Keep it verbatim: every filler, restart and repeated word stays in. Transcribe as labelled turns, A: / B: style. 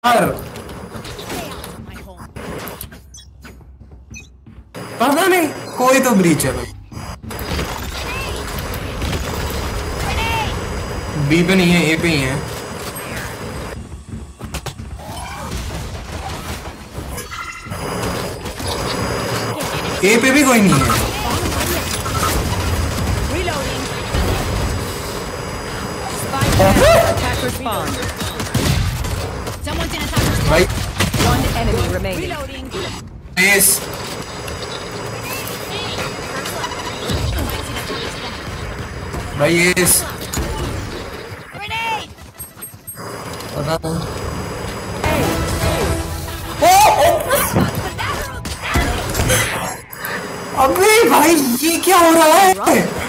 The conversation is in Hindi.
A: यार पता नहीं, कोई तो ब्रीच है भाई। बी पे नहीं है, ए पे ही है। ए पे भी कोई नहीं है। भाई रेस भाई येस पता नहीं। अबे भाई ये क्या हो रहा है?